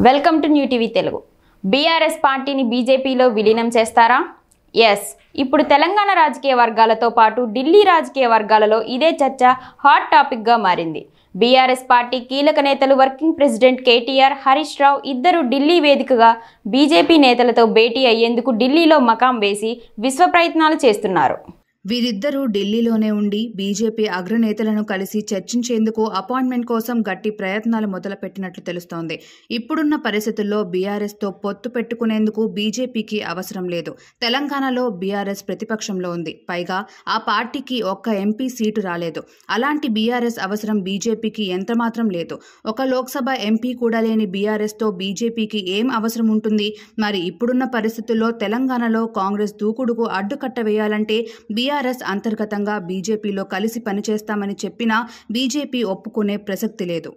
Welcome to new TV Telugu. BRS పార్టీని బీజేపీలో విలీనం చేస్తారా? ఎస్. ఇప్పుడు తెలంగాణ రాజకీయ వర్గాలతో పాటు ఢిల్లీ రాజకీయ వర్గాలలో ఇదే చర్చ హాట్ టాపిక్గా మారింది. బీఆర్ఎస్ పార్టీ కీలక నేతలు working president KTR, Harish Rao ఇద్దరు ఢిల్లీ వేదికగా బీజేపీ నేతలతో భేటీ అయ్యేందుకు ఢిల్లీలో మకాం వేసి విశ్వ ప్రయత్నాలు చేస్తున్నారు. వీరిద్దరూ ఢిల్లీలోనే ఉండి బీజేపీ అగ్రనేతలను కలిసి చర్చించేందుకు అపాయింట్మెంట్ కోసం గట్టి ప్రయత్నాలు మొదలుపెట్టినట్లు తెలుస్తోంది. ఇప్పుడున్న పరిస్థితుల్లో బీఆర్ఎస్తో పొత్తు పెట్టుకునేందుకు బీజేపీకి అవసరం లేదు. తెలంగాణలో బీఆర్ఎస్ ప్రతిపక్షంలో ఉంది. పైగా ఆ పార్టీకి ఒక్క ఎంపీ సీటు రాలేదు. అలాంటి బీఆర్ఎస్ అవసరం బీజేపీకి ఎంతమాత్రం లేదు. ఒక లోక్సభ ఎంపీ కూడా లేని బీఆర్ఎస్తో బీజేపీకి ఏం అవసరం ఉంటుంది? మరి ఇప్పుడున్న పరిస్థితుల్లో తెలంగాణలో కాంగ్రెస్ దూకుడుకు అడ్డుకట్ట వేయాలంటే బీఆర్ఎస్ అంతర్గతంగా బీజేపీలో కలిసి పనిచేస్తామని చెప్పినా బీజేపీ ఒప్పుకునే ప్రసక్తి లేదు.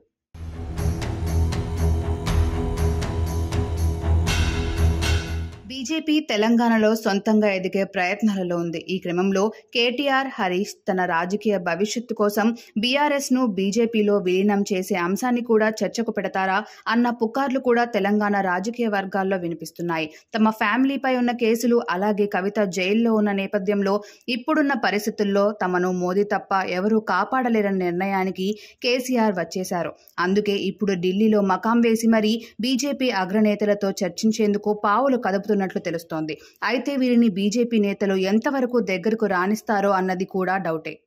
బీజేపీ తెలంగాణలో సొంతంగా ఎదిగే ప్రయత్నాలలో ఉంది. ఈ క్రమంలో కేటీఆర్, హరీష్ తన రాజకీయ భవిష్యత్తు కోసం బీఆర్ఎస్ను బీజేపీలో విలీనం చేసే అంశాన్ని కూడా చర్చకు పెడతారా అన్న పుకార్లు కూడా తెలంగాణ రాజకీయ వర్గాల్లో వినిపిస్తున్నాయి. తమ ఫ్యామిలీపై ఉన్న కేసులు, అలాగే కవిత జైల్లో ఉన్న నేపథ్యంలో ఇప్పుడున్న పరిస్థితుల్లో తమను మోదీ తప్ప ఎవరూ కాపాడలేరన్న నిర్ణయానికి కేసీఆర్ వచ్చేశారు. అందుకే ఇప్పుడు ఢిల్లీలో మకాం వేసి మరీ బీజేపీ అగ్రనేతలతో చర్చించేందుకు పావులు కదుపుతున్నట్లు తెలుస్తోంది. అయితే వీరిని బీజేపీ నేతలు ఎంతవరకు దగ్గరకు రానిస్తారో అన్నది కూడా డౌటే.